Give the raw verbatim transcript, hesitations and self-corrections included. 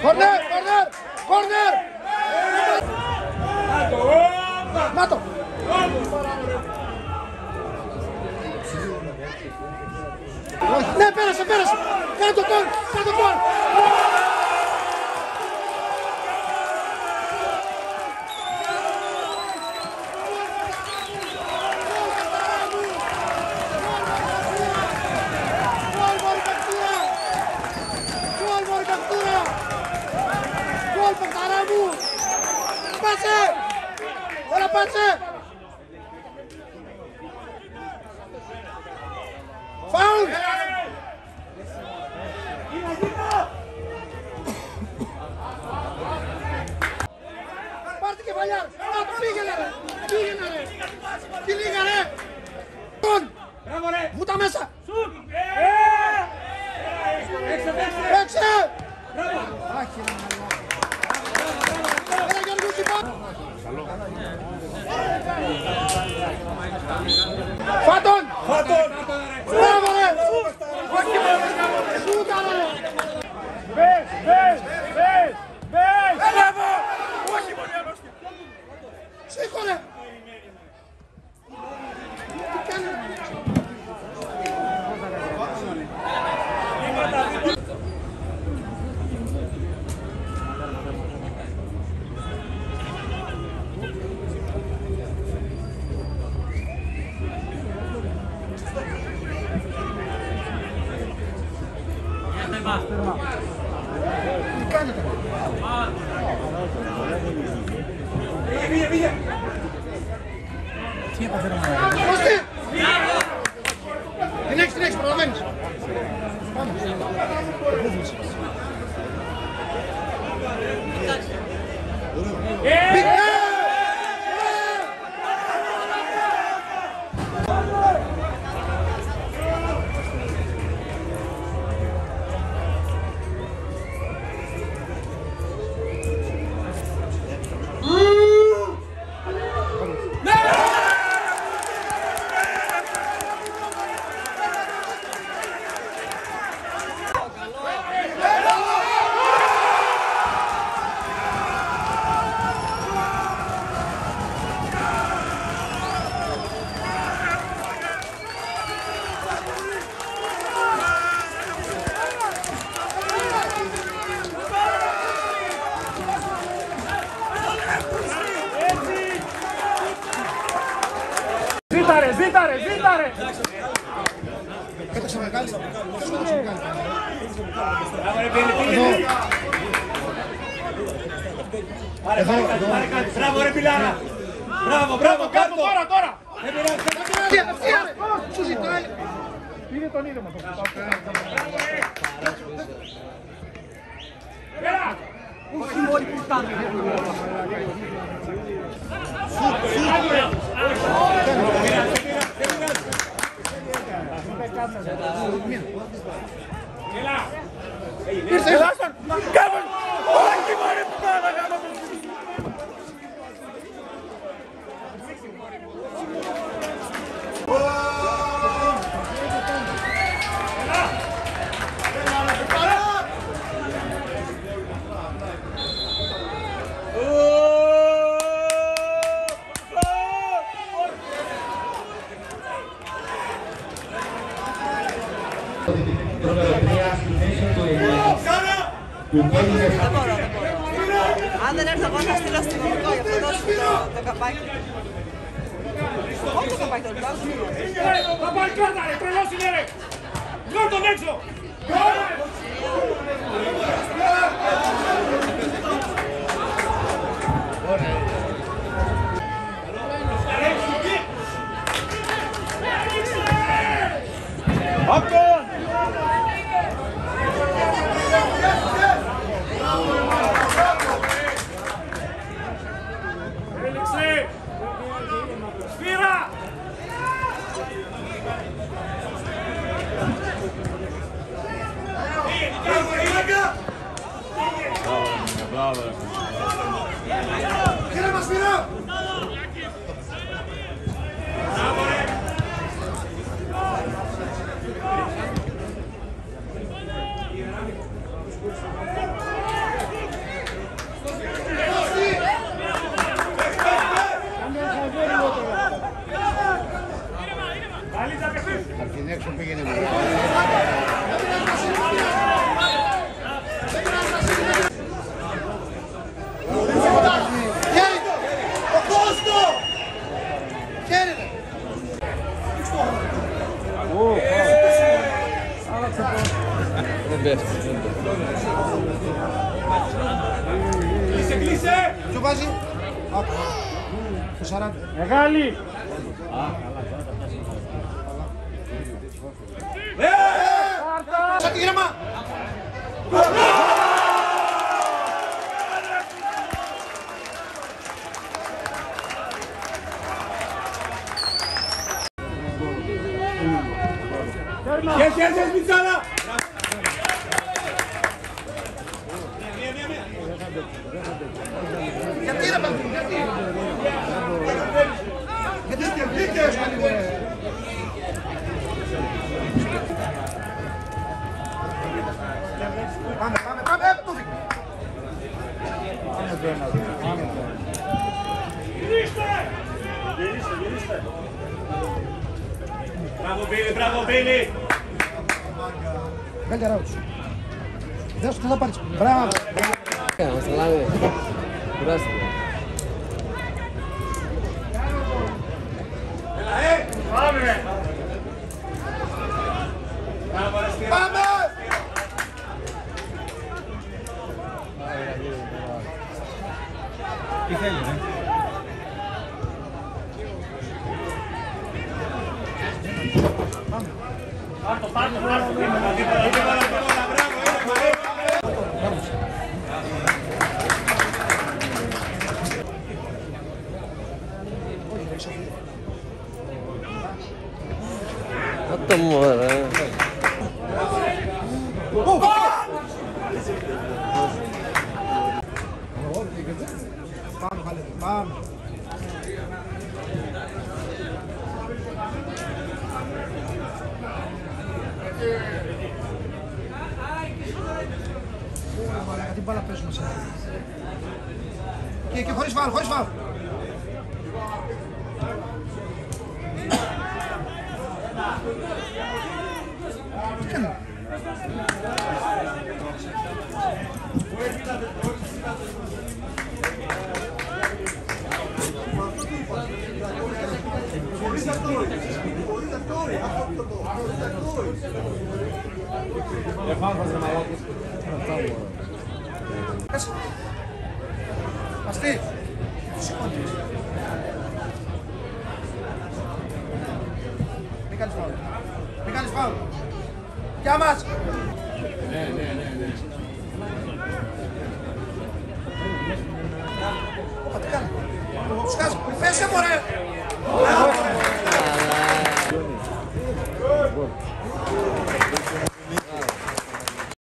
Corner, corner, corner! Μάτω! Ναι, πέρασε, πέρασε! Κάνε το κόλ, κάνε το κόλ! Πάτσε! Έλα πάτσε! Φάουλ! Πάρ' την κεφαλιά! Να το πήγαινε ρε! Πήγαινε ρε! Τι λίγα ρε! Βούτα μέσα! Έξε! Φάτον! Φάτον! Μπράβο ρε! Σούτα ρε! Μπες! Μπες! Μπες! Μπες! Μπράβο! Όχι μόνο! Σήκω ρε! Τι κάνει? Τι κάνετε? Πήγε, πήγε! Τι έπαθε ρε μάνα? Κώστη! Την έχεις, την έχεις, προλαβαίνεις. Πάμε. Ζήτα ρε, ζήτα ρε, ζήτα ρε! Πέταξε μεγάλη, πέταξε μεγάλη. Εδώ, εδώ. Μπράβο ρε Πιλάρα! Μπράβο, μπράβο, κάτω! Τώρα, τώρα! Σου ζητάει! Πήγε τον ίδιο μας. Έλα! Όχι μόλι που φτάνει. Ήρθε Ελλάσσον! Κάβον! Όχι μόλι που κάνω! Αν δεν έρθω εγώ θα στείλω αστυνομικό, γι' αυτό δώσω το καπάκι. Όχι το καπάκι, το λιπλάζω. Θα πάει κάρτα ρε, τρελός είναι ρε! Βγάλ' τον έξω! Άκον! Έλεξε! Σφύρα! Μπράβο! Κύριε μας σφύρα! είσαι! Ποιο βάζει? Το σαράντα. Μεγάλη! Σαν τη γράμμα! Yes, yes, yes, Μιτσάρα! Γιατί ρε παιδί, γιατί? Γιατί δίκαιος με λίγο. Πάμε, πάμε, πάμε, ε, το δίκαιο. Πάμε το ένα, πάμε το ένα. Γυρίστε! Γυρίστε, γυρίστε! Μπράβο Μπίλη, μπράβο Μπίλη! Βγάλει ρауτσο. Δες το θα πάρεις. Μπράβο. Μα τρελάνε. Κουράστηκε. Έλα, ε! Πάμε! Πάμε! Τι θέλει, ε? Πάρτο, πάρτο, πάρτο, τίποτα, τίποτα, τίποτα, τίποτα, μπράβο, Αυτό μωρέ. Πάμε, βάλε, πάμε. Γιατί μπάλα παίζουμε σε αυτό. Και, και χωρίς φάουλ, χωρίς φάουλ. Τι κάνει. Αστή. Μην κάνεις φάουλ. Μην κάνεις φάουλ. Γεια μας. Ναι, ναι, ναι, ναι. Ω, τι κάνει. Σκάς. Πέσε μωρέ.